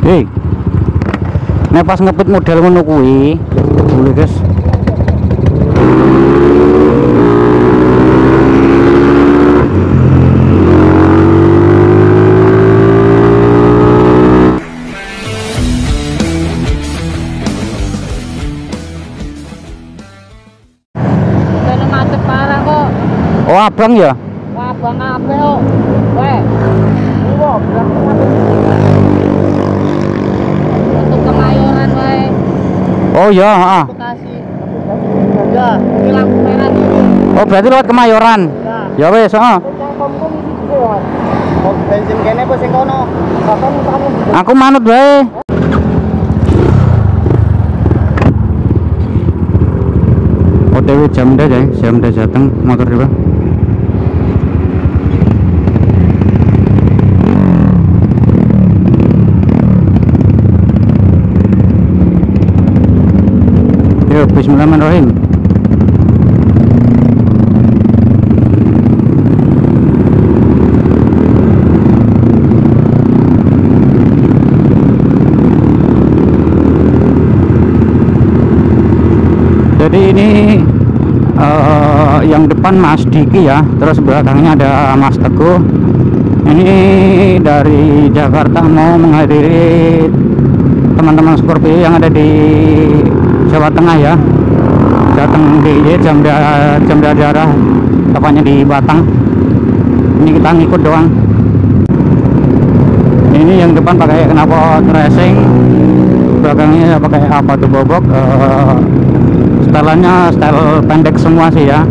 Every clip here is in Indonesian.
Hei, nek pas ngepit model ngono kuwi, boleh guys. Oh, abang ya? Abang apa kok? Weh. Untuk Kemayoran, weh. Oh iya, heeh. Bekasi. Ya, ini lampu merah ini. Oh, berarti lewat Kemayoran. Ya wes, heeh. Mau bensin kene apa sing kono? Aku manut wae. OTW Jamda ya, Jamda Jateng motor juga. Yo, bismillahirrahmanirrahim. Jadi ini yang depan Mas Diki ya, terus belakangnya ada Mas Teguh. Ini dari Jakarta mau menghadiri teman-teman Scorpio yang ada di Jawa Tengah ya, Jateng DIY Jamda daerah, tepatnya di Batang. Ini kita ngikut doang. Ini yang depan pakai knalpot racing, belakangnya pakai apa tuh bobok. Setelannya style pendek semua sih ya.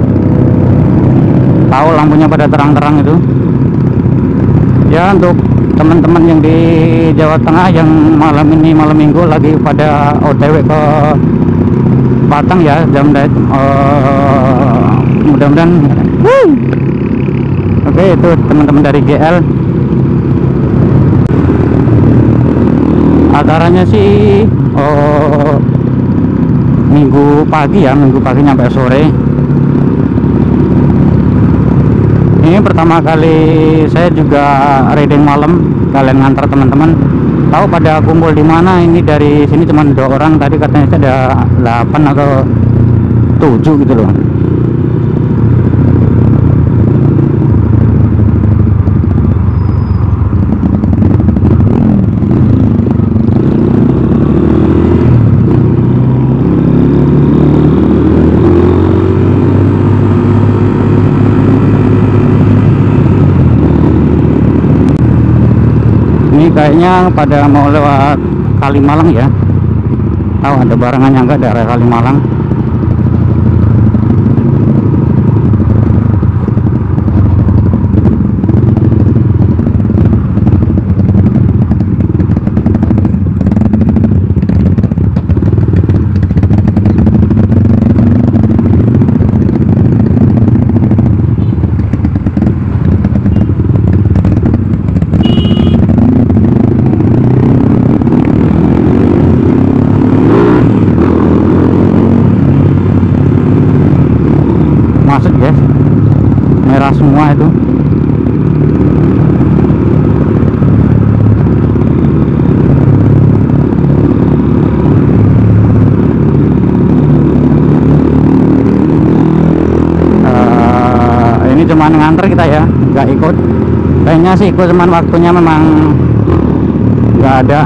Tahu lampunya pada terang-terang itu. Ya, untuk teman-teman yang di Jawa Tengah yang malam ini malam minggu lagi pada OTW ke Batang ya, Jamda, mudah-mudahan. Oke, itu teman-teman dari GL. Acaranya sih minggu pagi ya, minggu pagi nyampe sore. Ini pertama kali saya juga riding malam, kalian ngantar teman-teman. Tahu pada kumpul di mana? Ini dari sini cuma 2 orang, tadi katanya ada 8 atau 7 gitu loh. Ini kayaknya pada mau lewat Kalimalang ya. Tahu ada barangannya enggak daerah Kalimalang? Masuk guys, merah semua itu. Ini cuman nganter kita ya, nggak ikut. Kayaknya sih ikut, cuman waktunya memang nggak ada.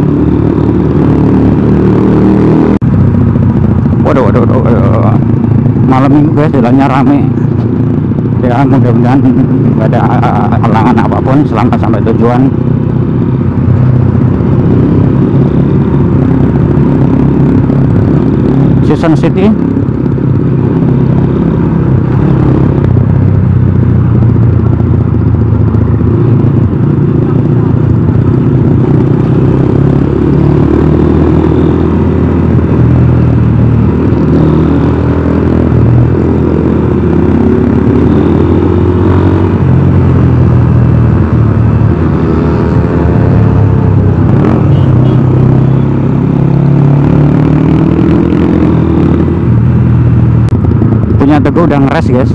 Waduh. Malam minggu guys, jalannya rame ya, mudah-mudahan nggak ada halangan apapun, selamat sampai tujuan. Season City. Teguh udah ngeres guys.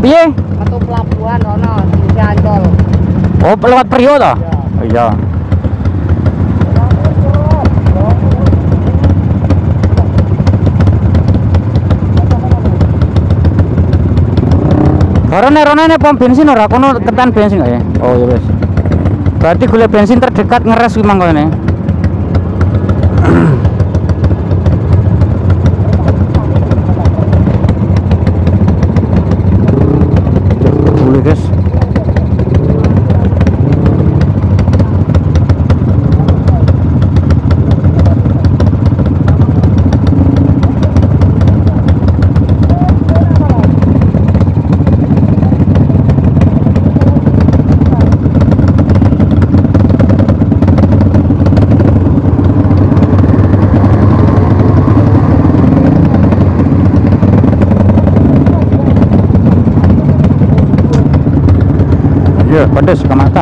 piye? Metu pelabuhan ono di Ancol. Oh, lewat Priok toh? Iya. Rone pom bensin ora kono tekan bensin gak ya? Oh ya wis. Berarti golek bensin terdekat ngeres kuwi mangkone. Boleh guys. Iya, pedes ke mata.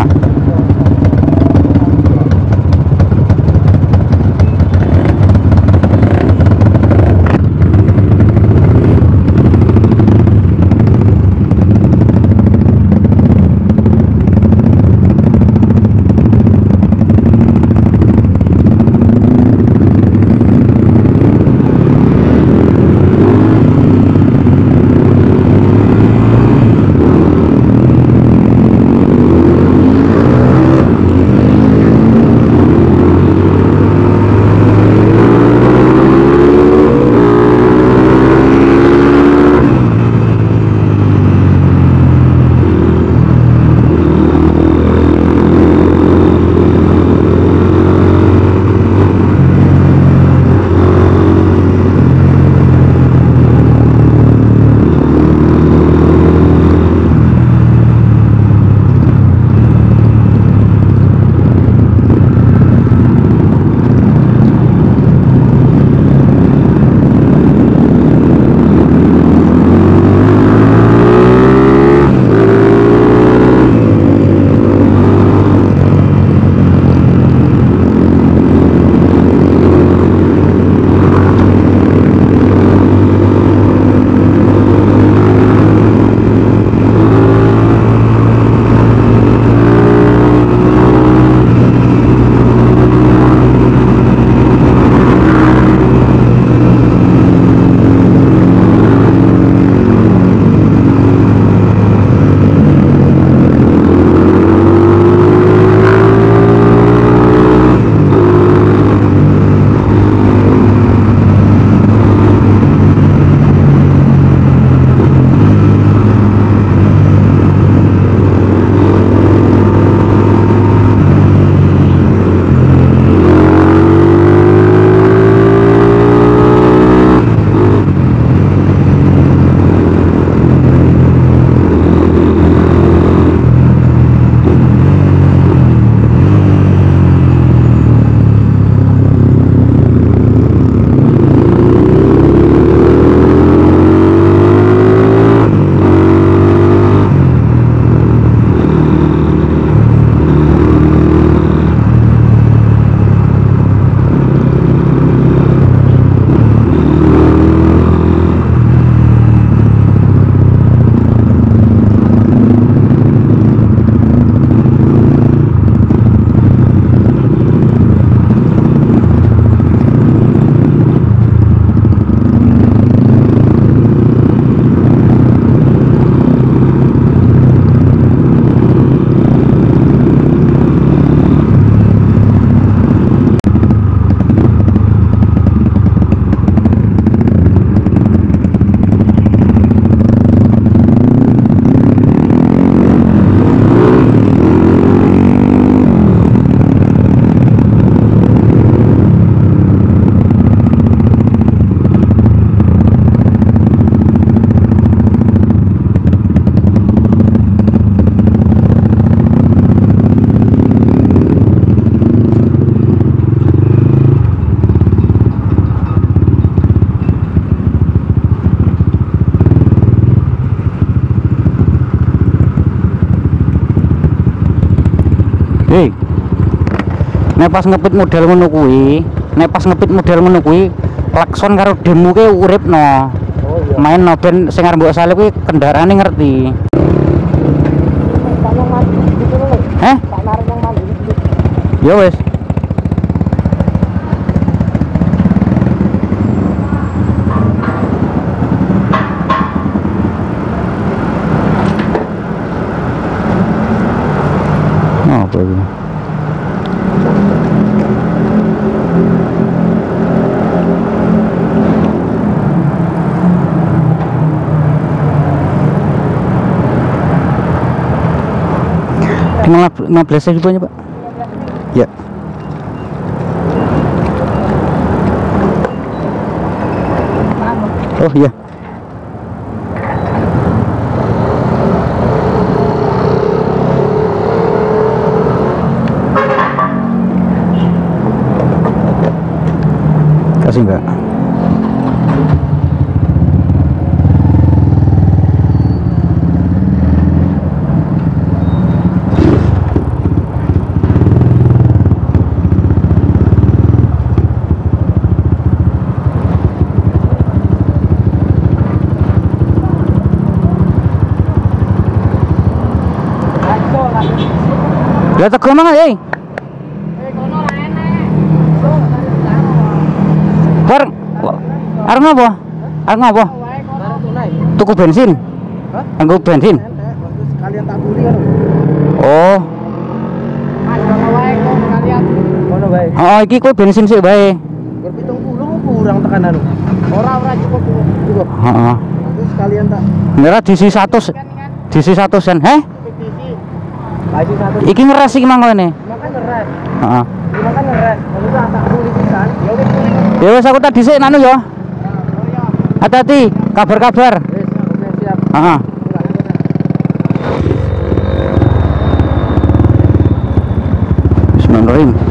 Hei, nek pas ngepit model ngono kuwi, klakson karo demo ke uripno. Oh iya. main noben sing arep mbok salib kuwi kendaraane ngerti. Tak yang mandi gitu loh. Heh? Tak narik yang mandi. Ya wis. Apa ini? Di 15 aja punya Pak. Ya. Oh iya. Kasih Mbak. Ya teko mang eh. Kono lah enek. Bar arep ngopo? Arep ngopo? Wae kono tunai. Tuku bensin. Hah? Anggo bensin. Sekalian tak buli kan. Oh. Mas kono wae kok sekalian. Kono wae. Oh, iki kowe bensin sik bae. Gur 70 kurang tekanan. Ora cukup. Cukup. Heeh. Terus sekalian tak Merah diisi 100. Diisi 100 sen. Heh? petisi. Kaji satu. Iki ngeres iki mang kene. Makan ngeres. Heeh. Makan ngeres. Lalu tak buli pisan. Ya wis buli. Ya wis aku tak dhisik nanu ya. Hati-hati, kabar-kabar. Wis, siap. Heeh. Bismillahirrahmanirrahim.